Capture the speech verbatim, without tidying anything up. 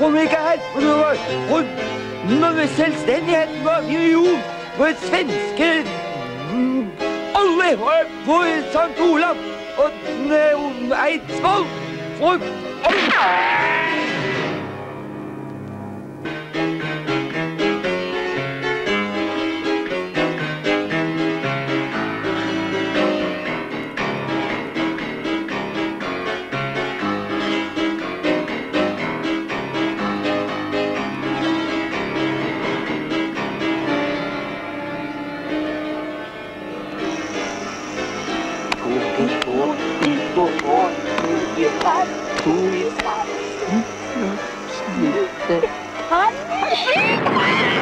kom ikke her. Og det var og, med selvstendigheten var jo for svenske alle var for Sankt Olav og Eidsvoll for Han er syk!